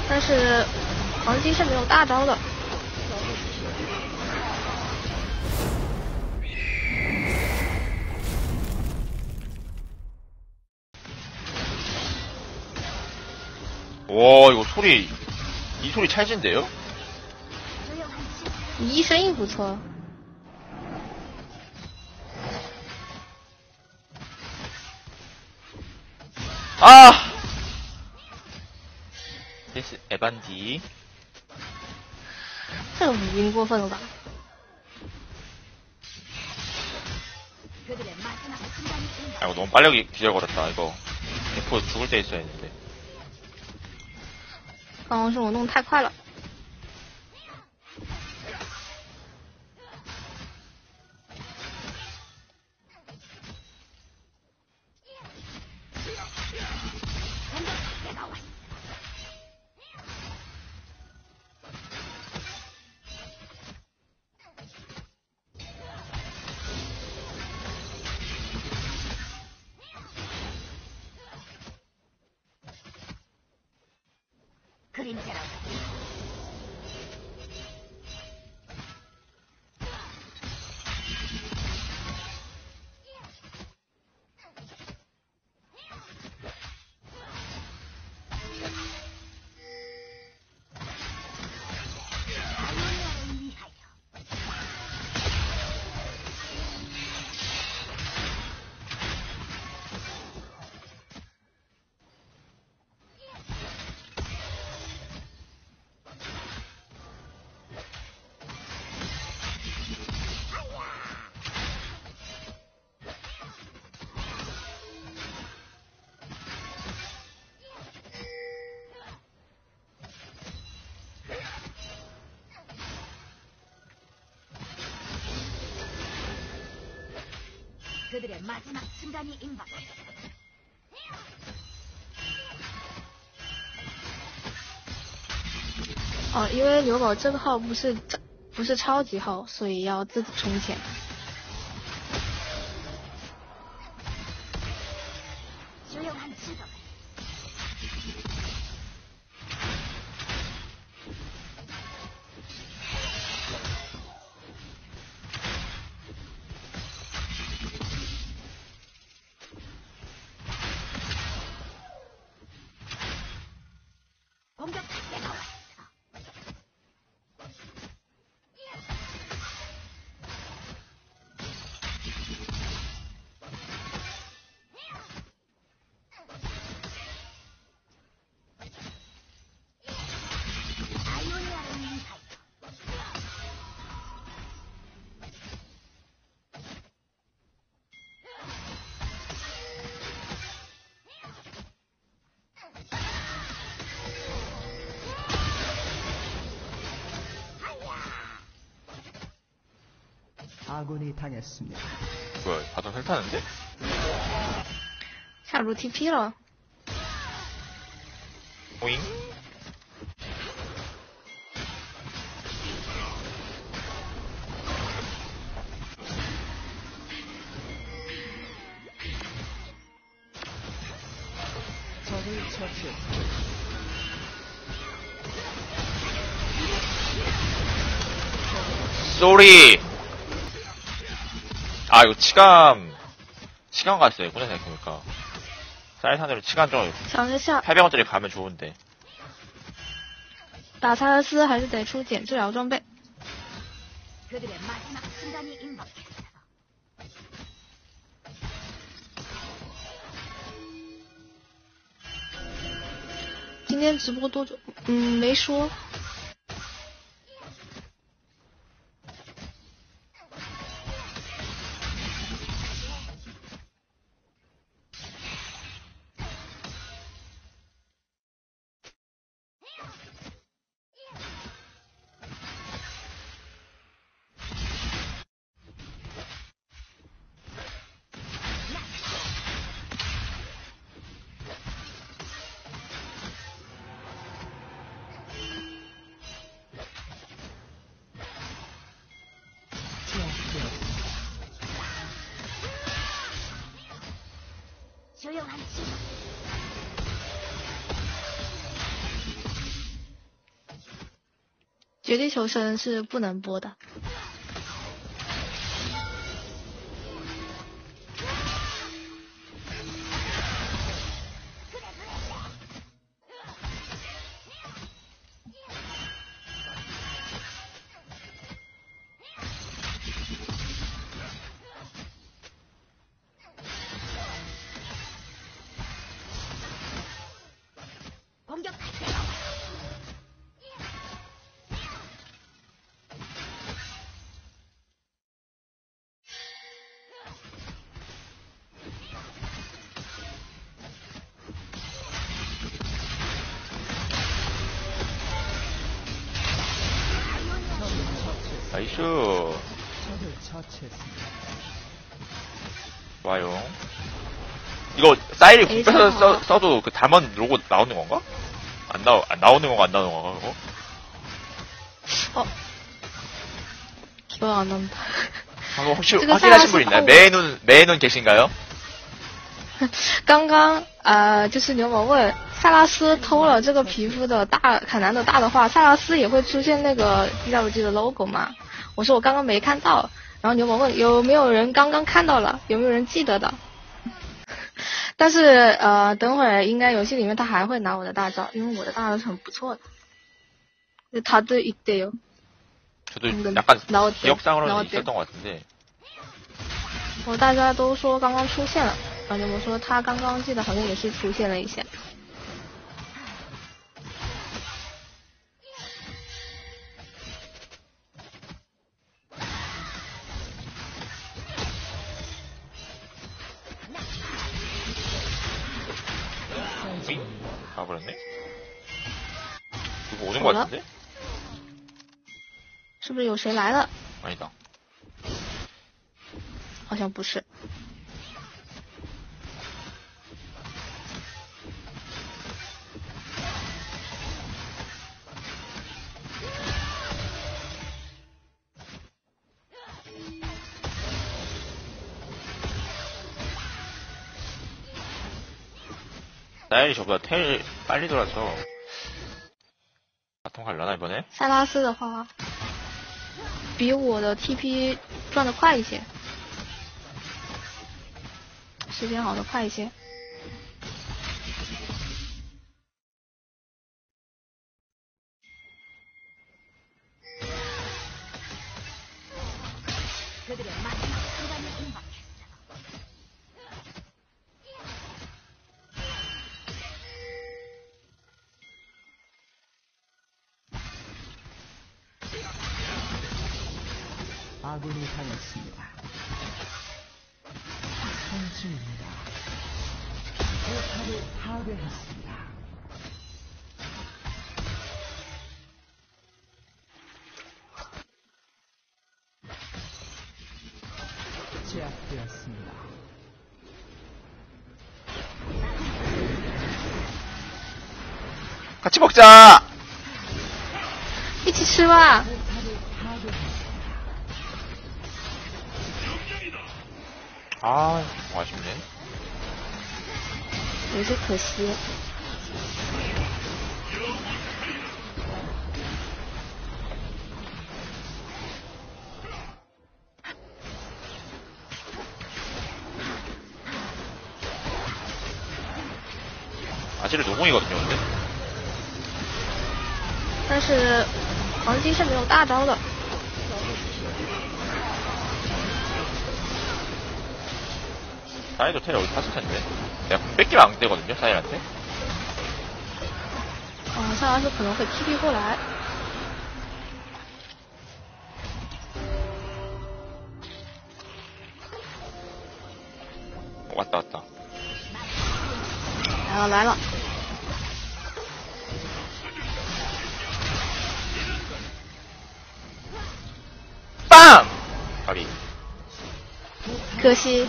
但是黄金是没有大招的。 와, 이거 소리, 이 소리 찰진데요? 咦，声音不错。 아! 데스 에반디. 这个五兵过分了吧？ 아, 이거 너무 빨리 기절거렸다, 이거. F 죽을 때 있어야 했는데. 刚刚是我弄太快了。 그들의 마지막 순간이 임박. 哦，因为牛宝这个号不是超级号，所以要自己充钱。 조용한 지점. 공격 때가 왔어. 아이오니아를 위하여. 아군이 당했습니다. 뭐야, 바닥 헬타는데? 下路 TP 了。 오잉? 적을 처치했습니다. 쏘리! 아, 이거 치감 갔어요, 이번에 생각해보니까. 쌀산으로 치감 좀, 想着下 800원짜리 가면 좋은데. 打萨勒斯还是得出减治疗装备。 그들의 마지막 순간이 임박했어. 今天直播多久？没说。 绝地求生是不能播的。 공격 나이스. 적을 처치했습니다. 좋아요. 이거 사일이 에이, 궁 빼서 잠깐만. 써도 그 담원 로고 나오는 건가? 안 나오는 건가 안 나오는 건가 그거? 기억 안 난다. 한번 혹시 这个 확인하신 萨拉斯 분 있나요? 后 매눈 계신가요? 刚刚就是牛某问萨拉斯偷了这个皮肤的大很难得大的话，萨拉斯也会出现那个 DWG 的 logo 吗？我说我刚刚没看到，然后牛某问有没有人刚刚看到了，有没有人记得的？但是等会儿应该游戏里面他还会拿我的大招，因为我的大招是很不错的。他对一对哟， 저도 방금 약간 나왔대. 기억상으로는 나왔대. 있었던 것 같은데 我大家都说刚刚出现了，然后牛某说他刚刚记得好像也是出现了一下。 가버렸네? 누구 오는 것 같은데? 是不是有谁来了？ 아니다. 好像不是。 사일이 저보다 텔 빨리 돌아서 바통 갈라나 이번에? 塞拉斯的话，比我的 TP 转的快一些，时间好的快一些。 그들의 마지막 순간이 임박했어. 아군이 당했습니다. 선수입니다. 포탑을 파괴했습니다. 제압되었습니다. 같이 먹자! 一起吃吧。 포탑을 파괴했습니다. 아, 아쉽네. 有些可惜。 아지를 노공이거든요, 근데? 但是黄金是没有大招的。 사일도 텔 여기 탔을 텐데. 내가 공 뺏기면 안 되거든요, 사일한테? 塞拉斯可能会 TP 过来。 왔다, 왔다. 来了来了， 빵! 가비. 可惜。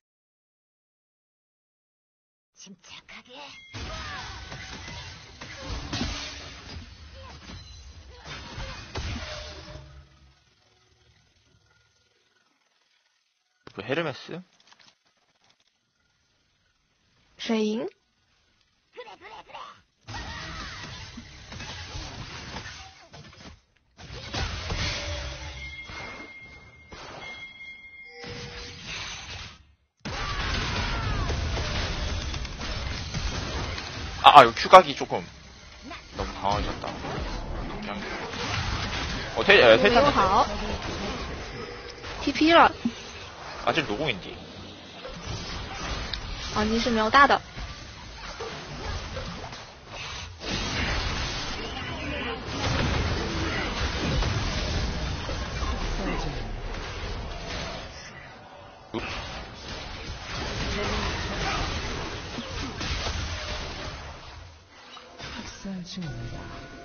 침착하게. 헤르메스? 水银， 이거 큐각이 조금 너무 강하셨다. 그냥 没 세탄 有好，TP 了， 아직 노공인디. 你是苗大的， 학살 중입니다.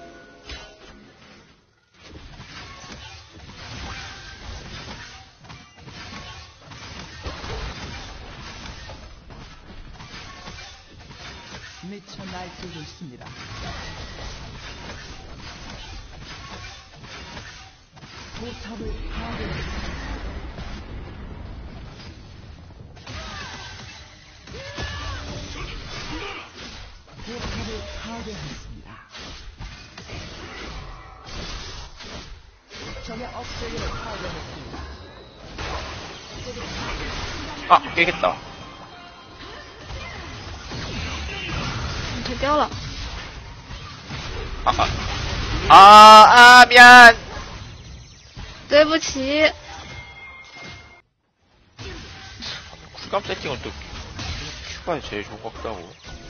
미쳐 날뛰고 있습니다. 포탑을 파괴했습니다. 포탑을 파괴했습니다. 적의 업체계를 파괴했습니다. 깨겠다. 退掉了， 미안. 对不起， 쿨감 세팅은 또 큐가 제일 좋은 것 같다고.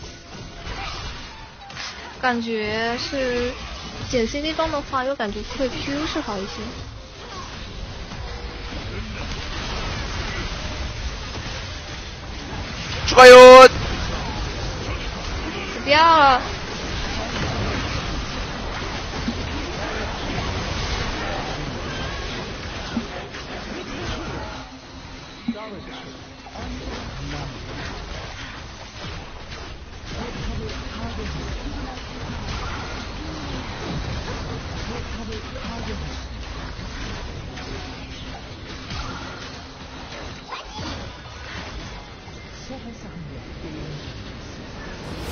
感觉是捡 CD 装的话，又感觉会 Q 是好一些。 추가요. 死掉了， 소환사 한 명 게임